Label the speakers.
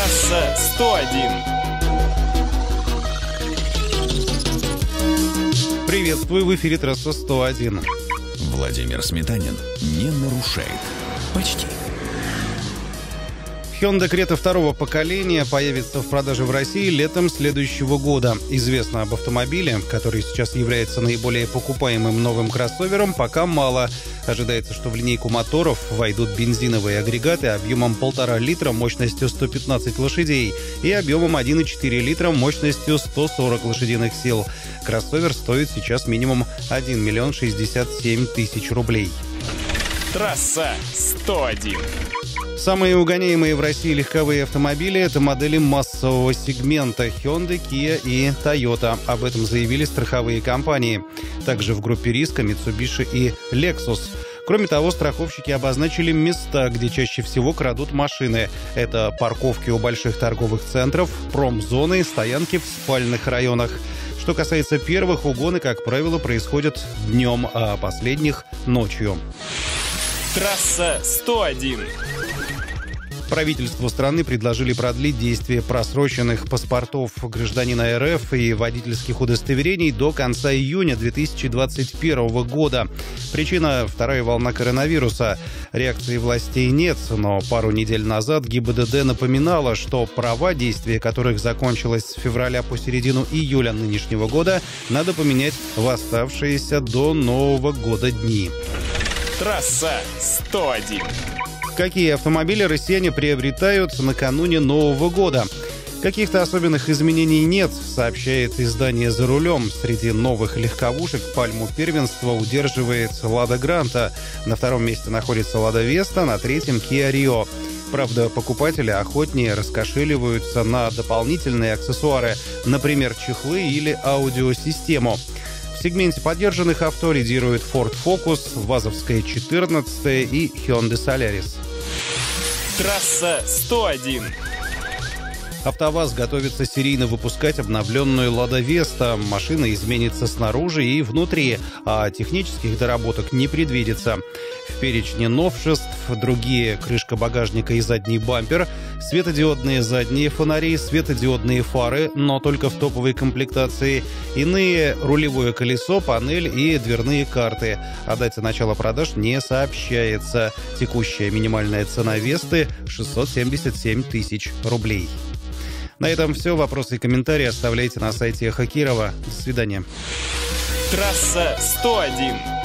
Speaker 1: Трасса 101.
Speaker 2: Приветствую, в эфире трасса 101.
Speaker 3: Владимир Сметанин не нарушает. Почти.
Speaker 2: Hyundai Creta второго поколения появится в продаже в России летом следующего года. Известно об автомобиле, который сейчас является наиболее покупаемым новым кроссовером, пока мало. Ожидается, что в линейку моторов войдут бензиновые агрегаты объемом 1,5 литра мощностью 115 лошадей и объемом 1,4 литра мощностью 140 лошадиных сил. Кроссовер стоит сейчас минимум 1 миллион 67 тысяч рублей.
Speaker 1: Трасса 101.
Speaker 2: Самые угоняемые в России легковые автомобили – это модели массового сегмента Hyundai, Kia и Toyota. Об этом заявили страховые компании. Также в группе риска Mitsubishi и Lexus. Кроме того, страховщики обозначили места, где чаще всего крадут машины. Это парковки у больших торговых центров, промзоны, стоянки в спальных районах. Что касается первых, угоны, как правило, происходят днем, а последних – ночью.
Speaker 1: Трасса 101.
Speaker 2: Правительству страны предложили продлить действие просроченных паспортов гражданина РФ и водительских удостоверений до конца июня 2021 года. Причина – вторая волна коронавируса. Реакции властей нет, но пару недель назад ГИБДД напоминала, что права, действия которых закончилось с февраля по середину июля нынешнего года, надо поменять в оставшиеся до Нового года дни.
Speaker 1: Трасса 101.
Speaker 2: Какие автомобили россияне приобретают накануне Нового года? Каких-то особенных изменений нет, сообщает издание «За рулем». Среди новых легковушек пальму первенства удерживает «Лада Гранта». На втором месте находится «Лада Веста», на третьем «Киа Рио». Правда, покупатели охотнее раскошеливаются на дополнительные аксессуары, например, чехлы или аудиосистему. В сегменте подержанных авто лидируют Ford Focus, ВАЗовская 14 и Hyundai Solaris.
Speaker 1: Трасса 101.
Speaker 2: АвтоВАЗ готовится серийно выпускать обновленную «Лада Веста». Машина изменится снаружи и внутри, а технических доработок не предвидится. В перечне новшеств другие: крышка багажника и задний бампер, светодиодные задние фонари, светодиодные фары, но только в топовой комплектации, иные — рулевое колесо, панель и дверные карты. О дате начала продаж не сообщается. Текущая минимальная цена «Весты» — 677 тысяч рублей. На этом все. Вопросы и комментарии оставляйте на сайте Эхо Кирова. До свидания.
Speaker 1: Трасса 101.